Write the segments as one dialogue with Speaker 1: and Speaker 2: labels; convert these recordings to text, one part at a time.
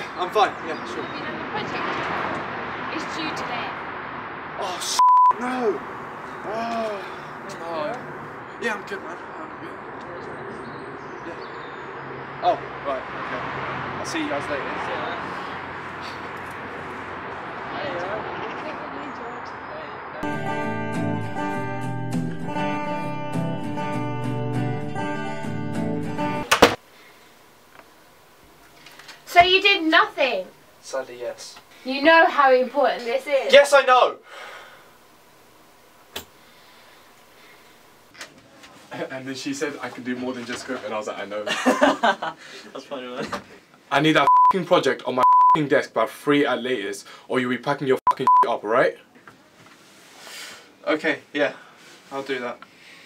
Speaker 1: I'm fine. Yeah, sure.
Speaker 2: You know, the project is due today.
Speaker 1: Oh, no. Oh, no. Yeah, I'm good, man. I'm good. Yeah. Oh, right, okay. I'll see you guys later.
Speaker 2: So you did nothing?
Speaker 1: Sadly, yes.
Speaker 2: You know how important this is?
Speaker 1: Yes, I know!
Speaker 3: And then she said I can do more than just cook, and I was like, I know.
Speaker 4: That's funny, man.
Speaker 3: I need that f***ing project on my f***ing desk by 3 at latest, or you'll be packing your f***ing up, alright?
Speaker 1: Okay, yeah. I'll do that.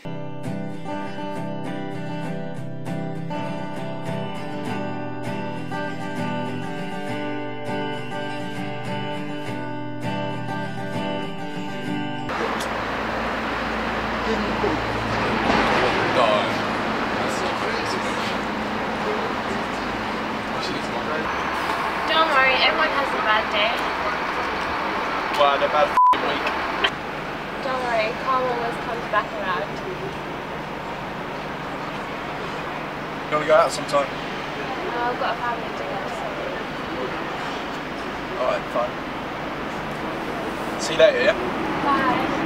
Speaker 2: Don't worry, everyone has a bad day.
Speaker 1: Well, I had a bad week.
Speaker 2: Don't worry, calm always comes back around.
Speaker 1: You wanna go out sometime?
Speaker 2: No, I've got a family to go, so...
Speaker 1: Alright, fine. See you later, yeah?
Speaker 2: Bye.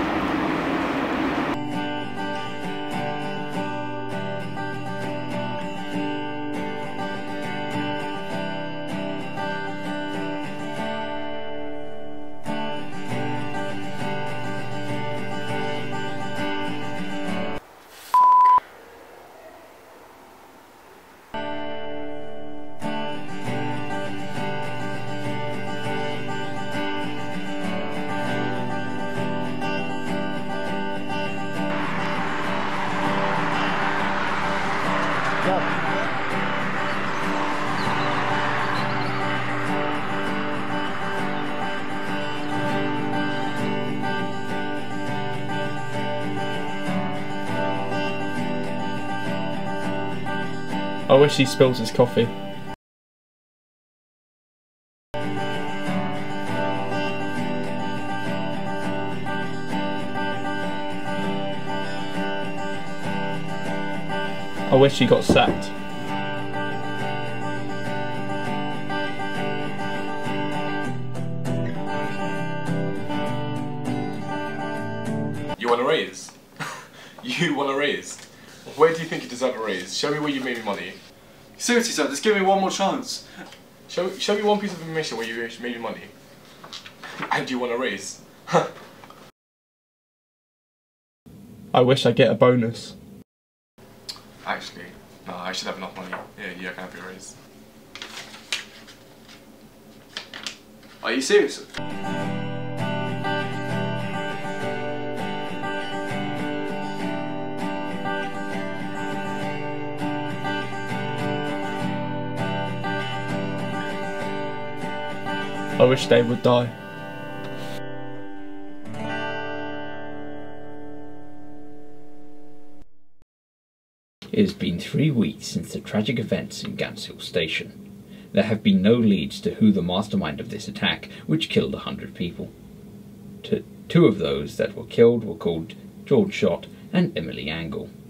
Speaker 5: I wish he spilled his coffee. I wish he got sacked.
Speaker 3: You want a raise? You want a raise? Where do you think you deserve a raise? Show me where you made me money.
Speaker 1: Seriously, sir, just give me one more chance.
Speaker 3: Show me one piece of information where you made me money. And you want a raise.
Speaker 5: I wish I get a bonus.
Speaker 3: Actually, no, I should have enough money. Yeah, I can have your raise.
Speaker 1: Are you serious?
Speaker 5: I wish they would die.
Speaker 6: It has been 3 weeks since the tragic events in Ganshill Station. There have been no leads to who the mastermind of this attack, which killed 100 people. Two of those that were killed were called George Shott and Emily Angle.